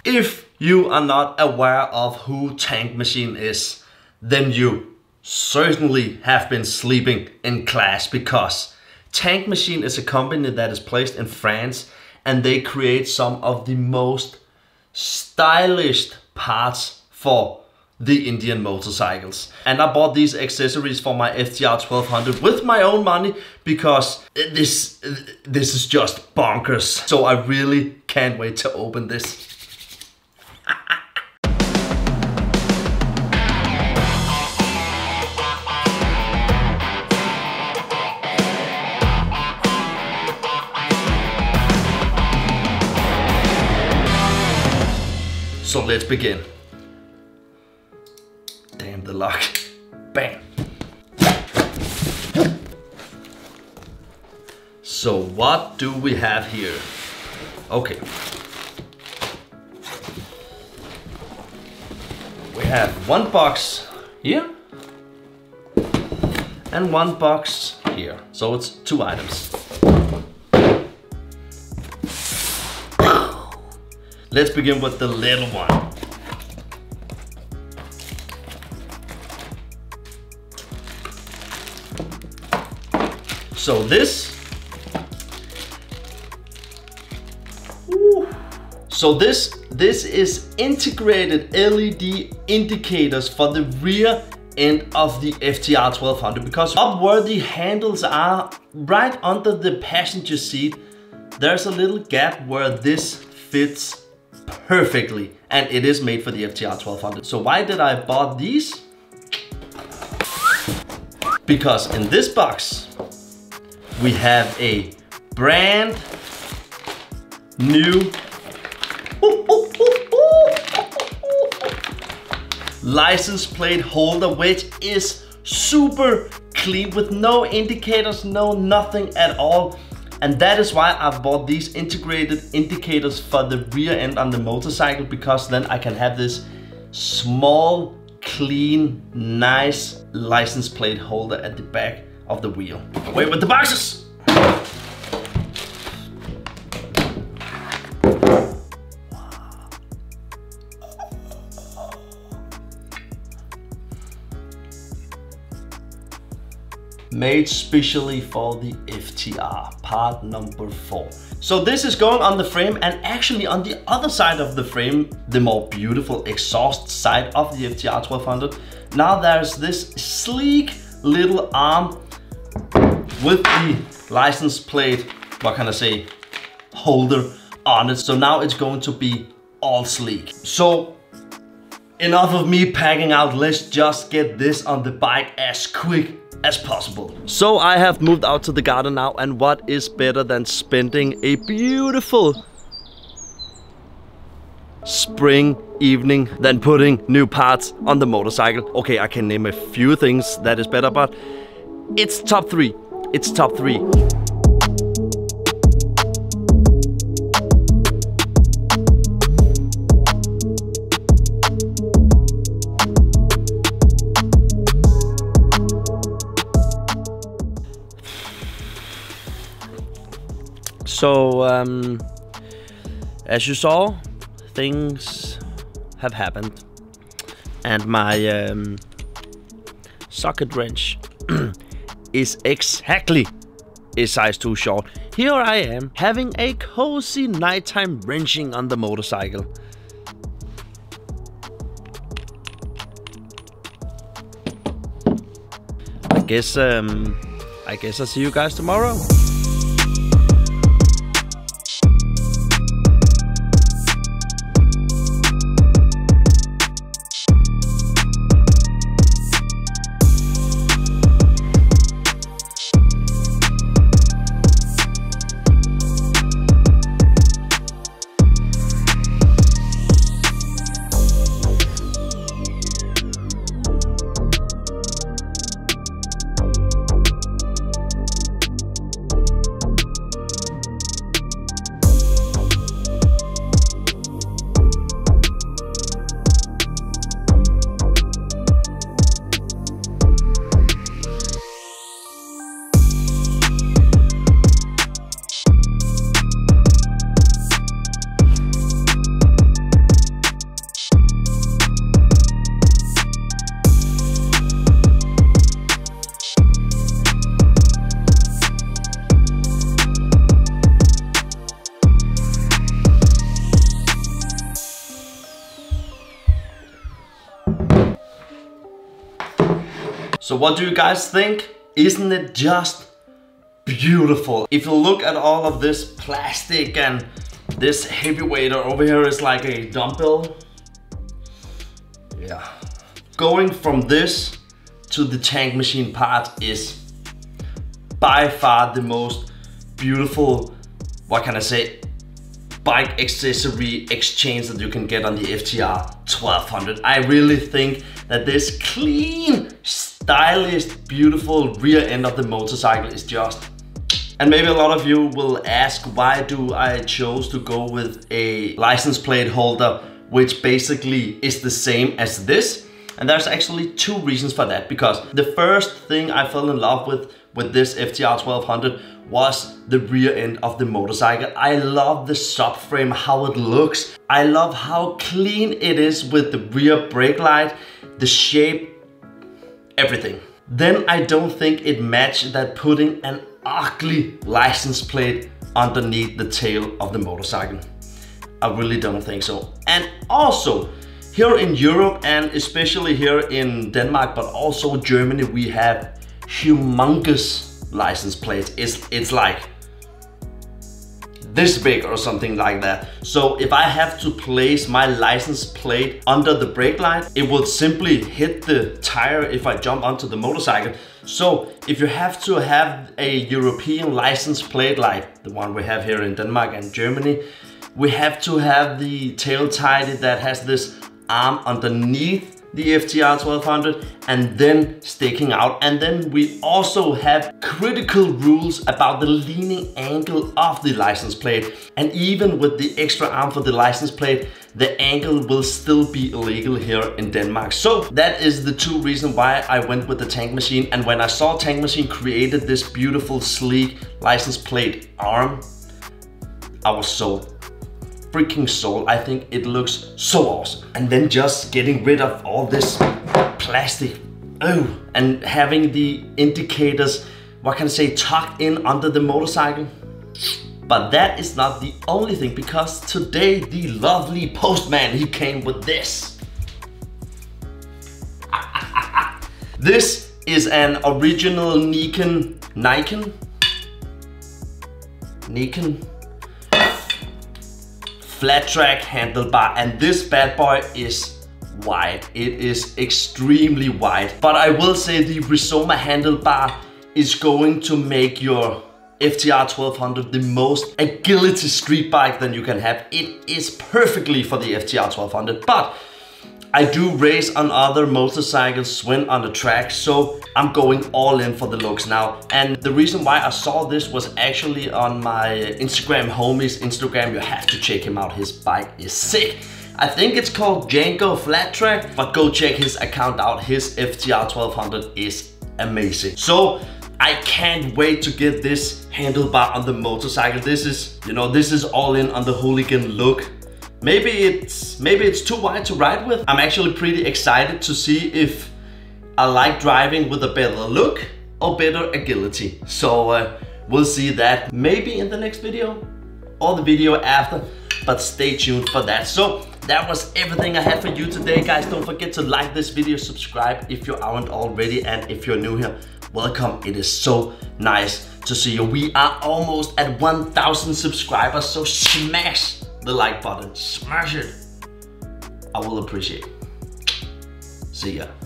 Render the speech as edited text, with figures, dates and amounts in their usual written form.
If you are not aware of who Tank Machine is, then you certainly have been sleeping in class, because Tank Machine is a company that is placed in France, and they create some of the most stylish parts for the Indian motorcycles. And I bought these accessories for my FTR 1200 with my own money, because this is just bonkers. So I really can't wait to open this. So let's begin. Damn the luck. Bam. So what do we have here? Okay. We have one box here and one box here. So it's 2 items. Let's begin with the little one. So this is integrated LED indicators for the rear end of the FTR 1200, because up where the handles are, right under the passenger seat, there's a little gap where this fits perfectly, and it is made for the FTR 1200. So why did I buy these? Because in this box we have a brand new license plate holder, which is super clean with no indicators, no nothing at all. And that is why I bought these integrated indicators for the rear end on the motorcycle, because then I can have this small, clean, nice license plate holder at the back of the wheel. Away with the boxes! Made specially for the FTR, part number 4. So this is going on the frame, and actually on the other side of the frame, the more beautiful exhaust side of the FTR 1200, now there's this sleek little arm with the license plate, what can I say, holder on it. So now it's going to be all sleek. So enough of me packing out, let's just get this on the bike as quick as possible. So I have moved out to the garden now, and what is better than spending a beautiful spring evening than putting new parts on the motorcycle? Okay, I can name a few things that is better, but it's top 3. It's top 3. So, as you saw, things have happened, and my socket wrench is exactly a size too short. Here I am, having a cozy nighttime wrenching on the motorcycle. I guess I'll see you guys tomorrow. So what do you guys think? Isn't it just beautiful? If you look at all of this plastic and this heavyweight over here is like a dumbbell. Yeah. Going from this to the tank machine part is by far the most beautiful, what can I say, bike accessory exchange that you can get on the FTR 1200. I really think that this clean, stylish, beautiful rear end of the motorcycle is just... And maybe a lot of you will ask, why do I chose to go with a license plate holder which basically is the same as this? And there's actually two reasons for that. Because the first thing I fell in love with this FTR 1200 was the rear end of the motorcycle. I love the subframe, how it looks. I love how clean it is with the rear brake light, the shape, everything. Then I don't think it matched that putting an ugly license plate underneath the tail of the motorcycle. I really don't think so. And also, here in Europe and especially here in Denmark, but also Germany, we have humongous license plates. It's like this big or something like that. So if I have to place my license plate under the brake light, it would simply hit the tire if I jump onto the motorcycle. So if you have to have a European license plate like the one we have here in Denmark and Germany, we have to have the tail tied that has this arm underneath the FTR 1200 and then sticking out. And then we also have critical rules about the leaning angle of the license plate. And even with the extra arm for the license plate, the angle will still be illegal here in Denmark. So that is the two reasons why I went with the tank machine. And when I saw tank machine created this beautiful sleek license plate arm, I was sold. Freaking sold. I think it looks so awesome. And then just getting rid of all this plastic, and having the indicators, what can I say, tucked in under the motorcycle. But that is not the only thing, because today the lovely postman, he came with this. This is an original Nikon flat track handlebar, and this bad boy is wide. It is extremely wide, but I will say the Rizoma handlebar is going to make your FTR 1200 the most agility street bike that you can have. It is perfectly for the FTR 1200, but I do race on other motorcycles, swim on the track, so I'm going all in for the looks now. And the reason why I saw this was actually on my Instagram homie's Instagram. You have to check him out, his bike is sick. I think it's called Django Flat Track, but go check his account out. His FTR 1200 is amazing. So I can't wait to get this handlebar on the motorcycle. This is, you know, this is all in on the hooligan look. Maybe it's too wide to ride with. I'm actually pretty excited to see if I like driving with a better look or better agility. So we'll see that maybe in the next video or the video after, but stay tuned for that. So that was everything I had for you today, guys. Don't forget to like this video, subscribe if you aren't already, and if you're new here, welcome. It is so nice to see you. We are almost at 1,000 subscribers, so smash the like button, smash it. I will appreciate it. See ya.